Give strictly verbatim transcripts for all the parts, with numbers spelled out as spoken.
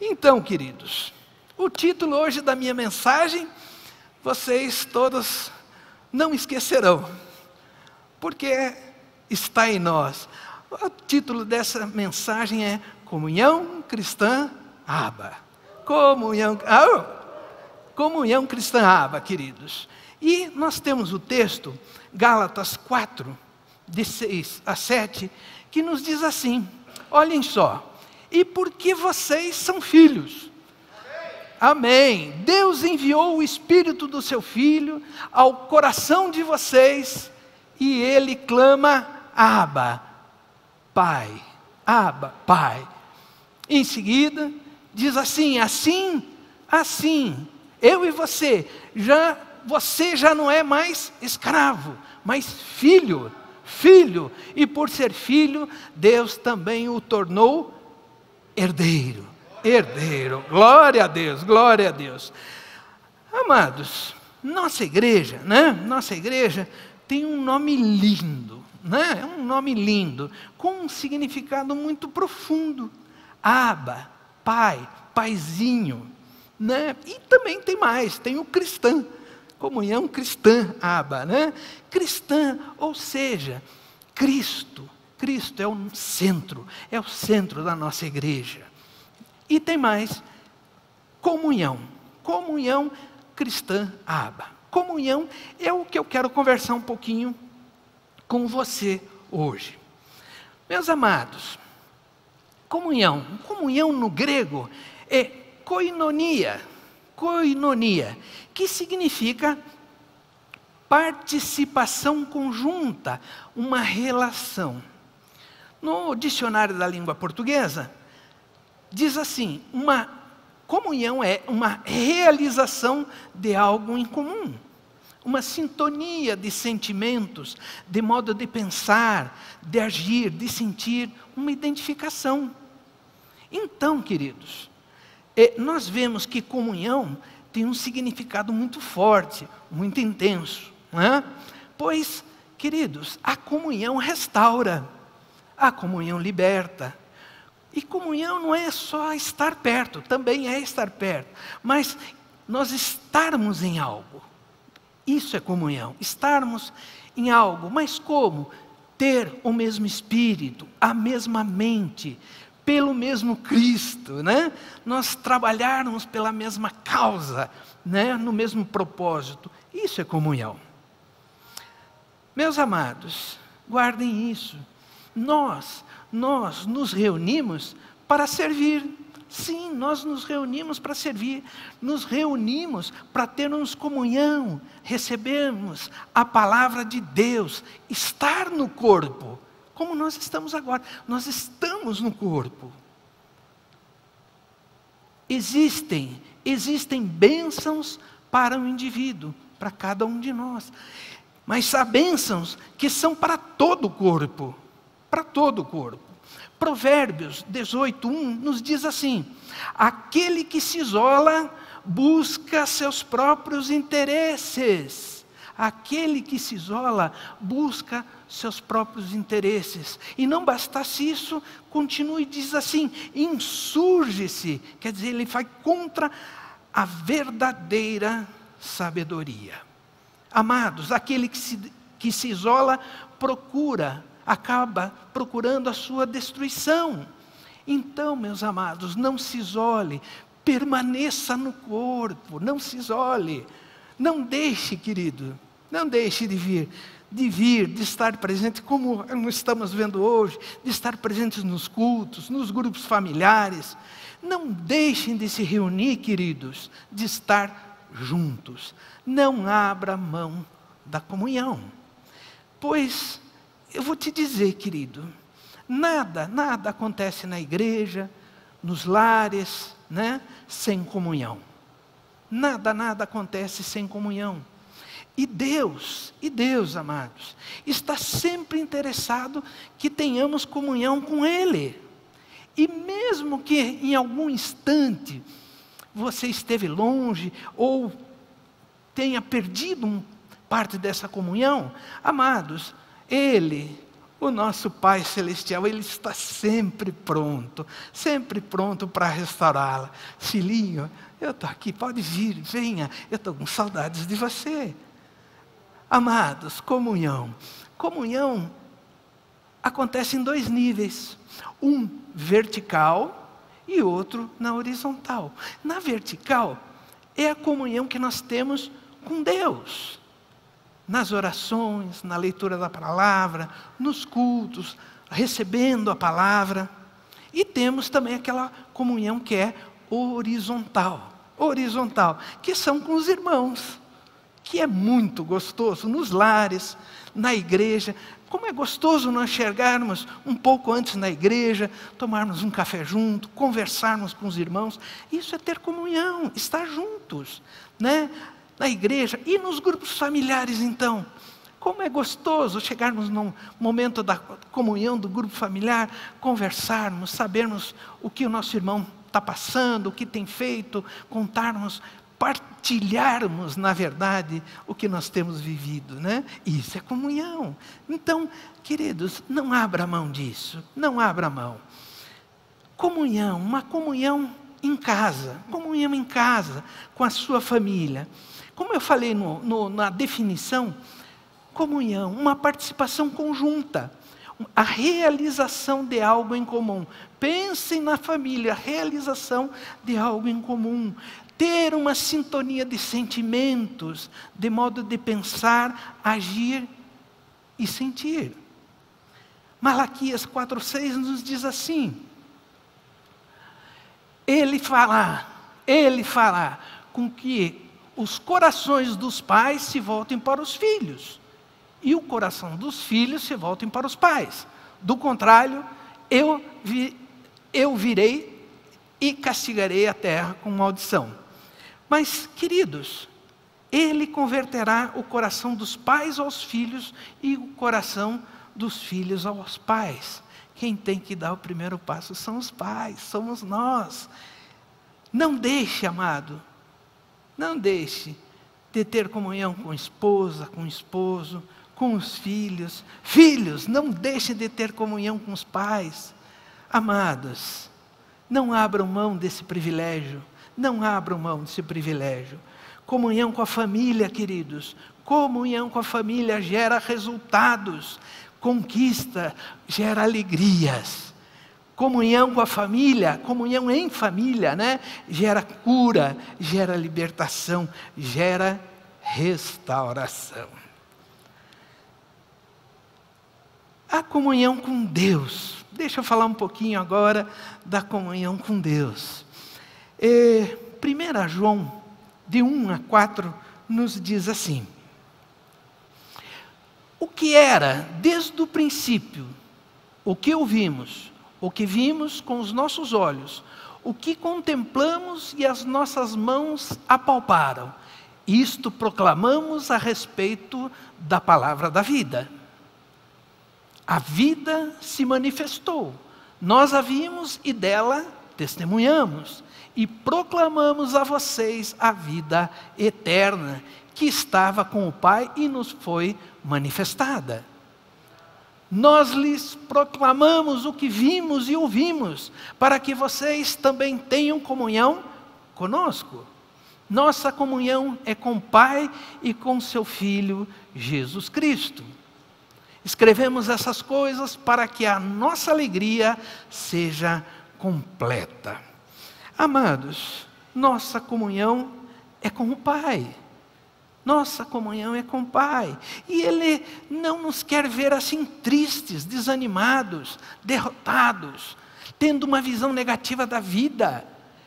Então, queridos, o título hoje da minha mensagem, vocês todos não esquecerão, porque está em nós. O título dessa mensagem é Comunhão Cristã Aba. Comunhão, ah, Comunhão Cristã Aba, queridos. E nós temos o texto, Gálatas quatro, de seis a sete, que nos diz assim, olhem só, e porque vocês são filhos. Amém. Deus enviou o Espírito do seu Filho ao coração de vocês e Ele clama, Aba, Pai, Aba, Pai. Em seguida, diz assim, assim, assim, eu e você, já, você já não é mais escravo, mas filho, filho. E por ser filho, Deus também o tornou herdeiro. Herdeiro, glória a Deus, glória a Deus. Amados, nossa igreja, né? Nossa igreja tem um nome lindo, né? É um nome lindo, com um significado muito profundo. Aba, pai, paizinho, né? E também tem mais, tem o cristã, comunhão cristã, Aba, né? Cristã, ou seja, Cristo, Cristo é o centro, é o centro da nossa igreja. E tem mais, comunhão, comunhão cristã Aba. Comunhão é o que eu quero conversar um pouquinho com você hoje. Meus amados, comunhão, comunhão no grego é koinonia, koinonia, que significa participação conjunta, uma relação. No dicionário da língua portuguesa, diz assim, uma comunhão é uma realização de algo em comum, uma sintonia de sentimentos, de modo de pensar, de agir, de sentir, uma identificação. Então, queridos, nós vemos que comunhão tem um significado muito forte, muito intenso, não é? Pois, queridos, a comunhão restaura, a comunhão liberta. E comunhão não é só estar perto, também é estar perto, mas nós estarmos em algo, isso é comunhão, estarmos em algo, mas como? Ter o mesmo Espírito, a mesma mente, pelo mesmo Cristo, né? Nós trabalharmos pela mesma causa, né? No mesmo propósito, isso é comunhão. Meus amados, guardem isso, nós, Nós nos reunimos para servir. Sim, nós nos reunimos para servir. Nos reunimos para termos comunhão, recebermos a palavra de Deus, estar no corpo, como nós estamos agora. Nós estamos no corpo. Existem, existem bênçãos para o indivíduo, para cada um de nós. Mas há bênçãos que são para todo o corpo. Para todo o corpo. Provérbios dezoito, um nos diz assim, aquele que se isola busca seus próprios interesses. Aquele que se isola busca seus próprios interesses. E não bastasse isso, continua e diz assim, insurge-se, quer dizer, ele vai contra a verdadeira sabedoria. Amados, aquele que se, que se isola procura acaba procurando a sua destruição. Então, meus amados, não se isole, permaneça no corpo, não se isole, não deixe, querido, não deixe de vir, de vir, de estar presente, como estamos vendo hoje, de estar presentes nos cultos, nos grupos familiares, não deixem de se reunir, queridos, de estar juntos, não abra mão da comunhão, pois eu vou te dizer, querido, nada, nada acontece na igreja, nos lares, né, sem comunhão. Nada, nada acontece sem comunhão. E Deus, e Deus, amados, está sempre interessado que tenhamos comunhão com Ele. E mesmo que em algum instante você esteve longe ou tenha perdido um, parte dessa comunhão, amados, Ele, o nosso Pai Celestial, Ele está sempre pronto, sempre pronto para restaurá-la. Filhinho, eu estou aqui, pode vir, venha, eu estou com saudades de você. Amados, comunhão. Comunhão acontece em dois níveis. Um vertical e outro na horizontal. Na vertical é a comunhão que nós temos com Deus. Nas orações, na leitura da palavra, nos cultos, recebendo a palavra. E temos também aquela comunhão que é horizontal. Horizontal, que são com os irmãos. Que é muito gostoso nos lares, na igreja. Como é gostoso nós chegarmos um pouco antes na igreja, tomarmos um café junto, conversarmos com os irmãos. Isso é ter comunhão, estar juntos, né? Na igreja e nos grupos familiares, então. Como é gostoso chegarmos num momento da comunhão do grupo familiar, conversarmos, sabermos o que o nosso irmão está passando, o que tem feito, contarmos, partilharmos, na verdade, o que nós temos vivido, né? Isso é comunhão. Então, queridos, não abra mão disso, não abra mão. Comunhão, uma comunhão em casa, comunhão em casa, com a sua família. Como eu falei no, no, na definição, comunhão, uma participação conjunta, a realização de algo em comum. Pensem na família, a realização de algo em comum. Ter uma sintonia de sentimentos, de modo de pensar, agir e sentir. Malaquias quatro, seis nos diz assim: Ele fará, Ele fará com que os corações dos pais se voltem para os filhos, e o coração dos filhos se voltem para os pais. Do contrário, eu, vi, eu virei e castigarei a terra com maldição. Mas, queridos, Ele converterá o coração dos pais aos filhos e o coração dos filhos aos pais. Quem tem que dar o primeiro passo são os pais, somos nós. Não deixe, amado, não deixe de ter comunhão com a esposa, com o esposo, com os filhos. Filhos, não deixem de ter comunhão com os pais. Amados, não abram mão desse privilégio. Não abram mão desse privilégio. Comunhão com a família, queridos. Comunhão com a família gera resultados. Conquista gera alegrias. Comunhão com a família, comunhão em família, né? Gera cura, gera libertação, gera restauração. A comunhão com Deus. Deixa eu falar um pouquinho agora da comunhão com Deus. É, primeiro João, de um a quatro, nos diz assim: o que era desde o princípio, o que ouvimos, o que vimos com os nossos olhos, o que contemplamos e as nossas mãos apalparam, isto proclamamos a respeito da palavra da vida. A vida se manifestou, nós a vimos e dela testemunhamos. E proclamamos a vocês a vida eterna, que estava com o Pai e nos foi manifestada. Nós lhes proclamamos o que vimos e ouvimos, para que vocês também tenham comunhão conosco. Nossa comunhão é com o Pai e com seu Filho Jesus Cristo. Escrevemos essas coisas para que a nossa alegria seja completa. Amados, nossa comunhão é com o Pai. Nossa comunhão é com o Pai. E Ele não nos quer ver assim tristes, desanimados, derrotados, tendo uma visão negativa da vida.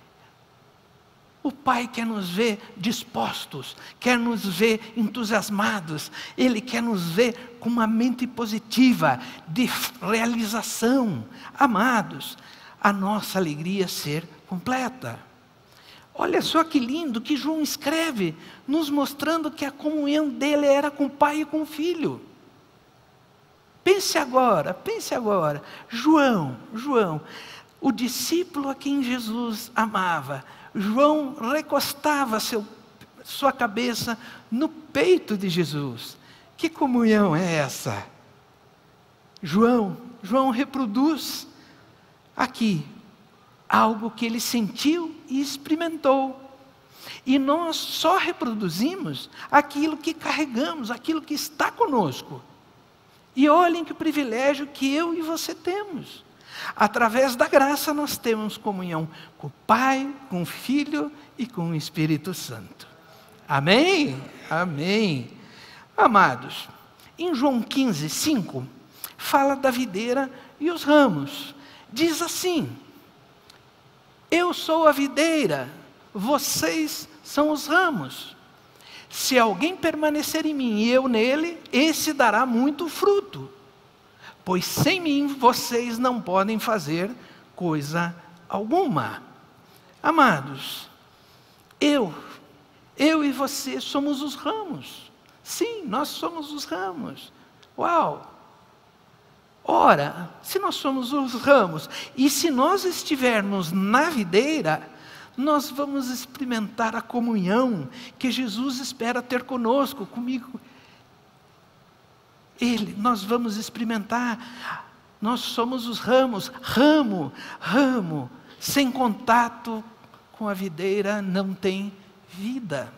O Pai quer nos ver dispostos, quer nos ver entusiasmados. Ele quer nos ver com uma mente positiva, de realização. Amados, a nossa alegria ser completa. Olha só que lindo que João escreve, nos mostrando que a comunhão dele era com o Pai e com o Filho. Pense agora, pense agora. João, João, o discípulo a quem Jesus amava, João recostava seu, sua cabeça no peito de Jesus. Que comunhão é essa? João, João reproduz aqui algo que ele sentiu e experimentou. E nós só reproduzimos aquilo que carregamos, aquilo que está conosco. E olhem que privilégio que eu e você temos. Através da graça nós temos comunhão com o Pai, com o Filho e com o Espírito Santo. Amém? Amém. Amados, em João quinze, cinco, fala da videira e os ramos. Diz assim: eu sou a videira, vocês são os ramos. Se alguém permanecer em mim e eu nele, esse dará muito fruto. Pois sem mim vocês não podem fazer coisa alguma. Amados, eu, eu e você somos os ramos. Sim, nós somos os ramos. Uau! Ora, se nós somos os ramos, e se nós estivermos na videira, nós vamos experimentar a comunhão que Jesus espera ter conosco, comigo. Ele, nós vamos experimentar. Nós somos os ramos, ramo, ramo, sem contato com a videira não tem vida.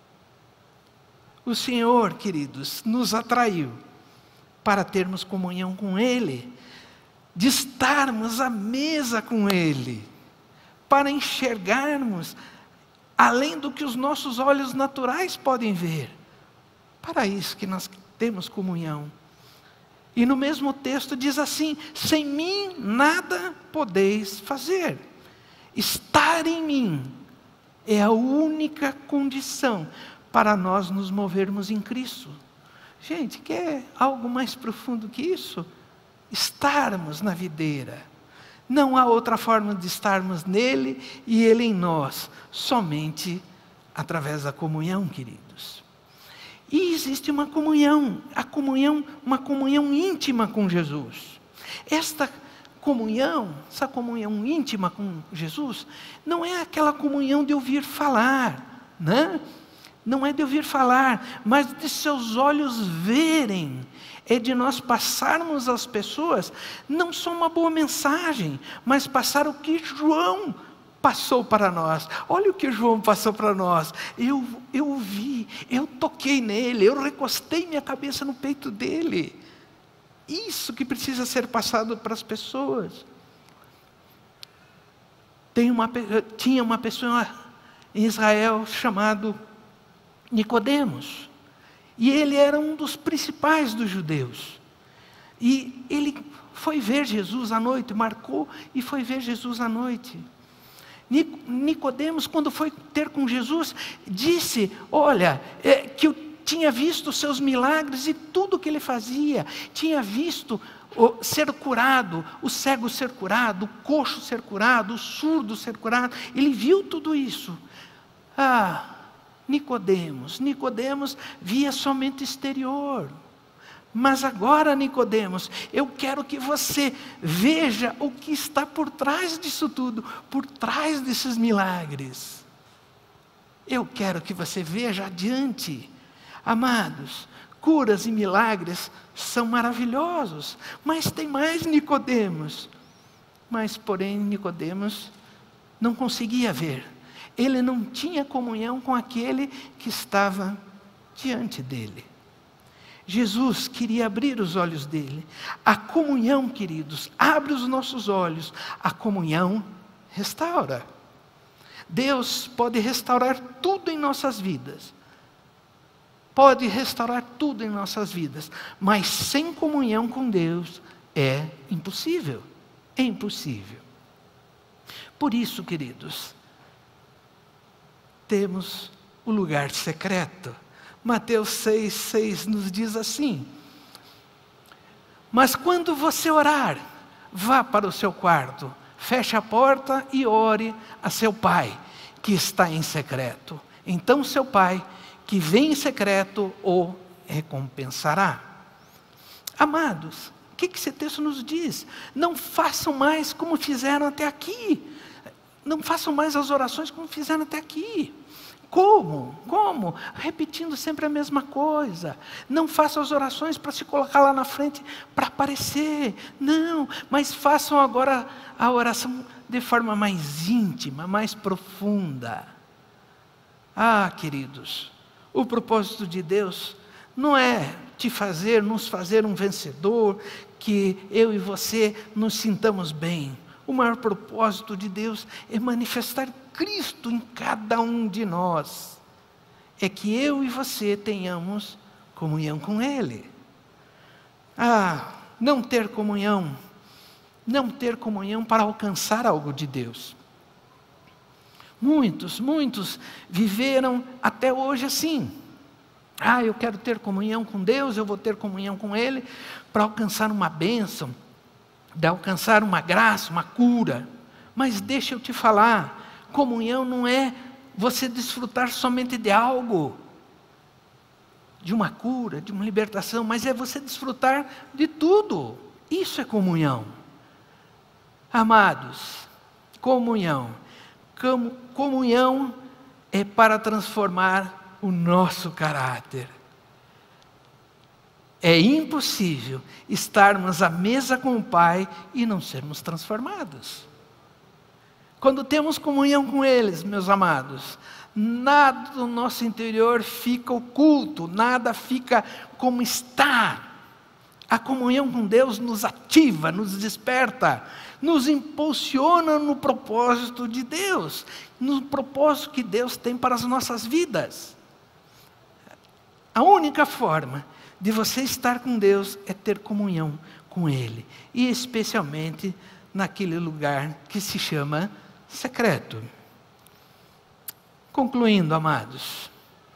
O Senhor, queridos, nos atraiu para termos comunhão com Ele, de estarmos à mesa com Ele, para enxergarmos além do que os nossos olhos naturais podem ver. Para isso que nós temos comunhão. E no mesmo texto diz assim: sem mim nada podeis fazer. Estar em mim é a única condição para nós nos movermos em Cristo. Gente, quer algo mais profundo que isso? Estarmos na videira. Não há outra forma de estarmos nele e ele em nós, somente através da comunhão, queridos. E existe uma comunhão, a comunhão, uma comunhão íntima com Jesus. Esta comunhão, essa comunhão íntima com Jesus, não é aquela comunhão de ouvir falar, né? Não é de ouvir falar, mas de seus olhos verem. É de nós passarmos às pessoas, não só uma boa mensagem, mas passar o que João passou para nós. Olha o que João passou para nós. Eu, eu ouvi, eu toquei nele, eu recostei minha cabeça no peito dele. Isso que precisa ser passado para as pessoas. Tem uma, tinha uma pessoa em Israel chamado Nicodemos. E ele era um dos principais dos judeus. E ele foi ver Jesus à noite, marcou e foi ver Jesus à noite. Nicodemos, quando foi ter com Jesus, disse, olha, é, que eu tinha visto os seus milagres e tudo que ele fazia. Tinha visto o, ser curado, o cego ser curado, o coxo ser curado, o surdo ser curado. Ele viu tudo isso. Ah... Nicodemos, Nicodemos via somente exterior. Mas agora, Nicodemos, eu quero que você veja o que está por trás disso tudo, por trás desses milagres. Eu quero que você veja adiante. Amados, curas e milagres são maravilhosos, mas tem mais, Nicodemos. Mas, porém, Nicodemos não conseguia ver. Ele não tinha comunhão com aquele que estava diante dele. Jesus queria abrir os olhos dele. A comunhão, queridos, abre os nossos olhos. A comunhão restaura. Deus pode restaurar tudo em nossas vidas. Pode restaurar tudo em nossas vidas. Mas sem comunhão com Deus é impossível. É impossível. Por isso, queridos, temos o lugar secreto. Mateus seis, seis nos diz assim: mas quando você orar, vá para o seu quarto, feche a porta e ore a seu pai, que está em secreto. Então seu pai, que vem em secreto, o recompensará. Amados, o que esse texto nos diz? Não façam mais como fizeram até aqui. Não façam mais as orações como fizeram até aqui. Como? Como? Repetindo sempre a mesma coisa. Não façam as orações para se colocar lá na frente para aparecer. Não, mas façam agora a oração de forma mais íntima, mais profunda. Ah, queridos, o propósito de Deus não é te fazer, nos fazer um vencedor, que eu e você nos sintamos bem. O maior propósito de Deus é manifestar Cristo em cada um de nós. É que eu e você tenhamos comunhão com Ele. Ah, não ter comunhão, não ter comunhão para alcançar algo de Deus. Muitos, muitos viveram até hoje assim. Ah, eu quero ter comunhão com Deus, eu vou ter comunhão com Ele para alcançar uma bênção, de alcançar uma graça, uma cura. Mas deixa eu te falar, comunhão não é você desfrutar somente de algo, de uma cura, de uma libertação, mas é você desfrutar de tudo. Isso é comunhão. Amados, comunhão. Com, comunhão é para transformar o nosso caráter. É impossível estarmos à mesa com o Pai e não sermos transformados. Quando temos comunhão com eles, meus amados, nada do nosso interior fica oculto, nada fica como está. A comunhão com Deus nos ativa, nos desperta, nos impulsiona no propósito de Deus, no propósito que Deus tem para as nossas vidas. A única forma de você estar com Deus é ter comunhão com Ele, e especialmente naquele lugar que se chama secreto. Concluindo, amados.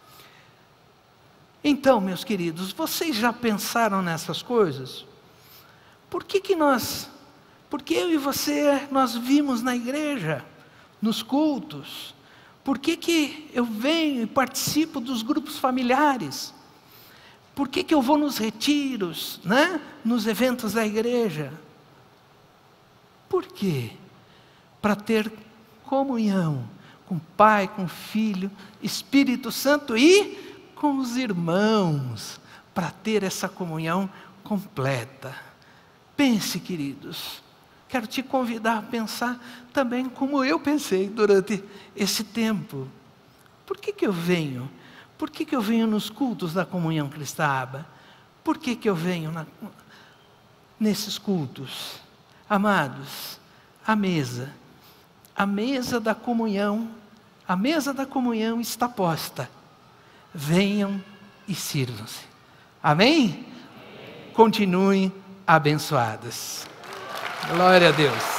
Então, meus queridos, vocês já pensaram nessas coisas? Por que que nós, porque eu e você, nós vimos na igreja, nos cultos? Por que que eu venho e participo dos grupos familiares? Por que que eu vou nos retiros, né? Nos eventos da igreja? Por quê? Para ter comunhão com o Pai, com o Filho, Espírito Santo e com os irmãos, para ter essa comunhão completa. Pense, queridos, quero te convidar a pensar também como eu pensei durante esse tempo. Por que que eu venho? Por que que eu venho nos cultos da comunhão cristã? Por que que eu venho na, nesses cultos? Amados, a mesa, a mesa da comunhão, a mesa da comunhão está posta. Venham e sirvam-se. Amém? Amém? Continuem abençoados. Glória a Deus.